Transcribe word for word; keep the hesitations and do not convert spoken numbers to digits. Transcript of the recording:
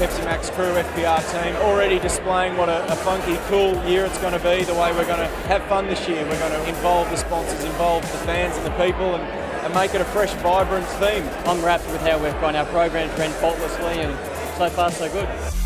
Pepsi Max crew, F P R team, already displaying what a, a funky, cool year it's going to be, the way we're going to have fun this year. We're going to involve the sponsors, involve the fans and the people, and, and make it a fresh, vibrant theme. I'm wrapped with how we've run our program, ran faultlessly, and so far so good.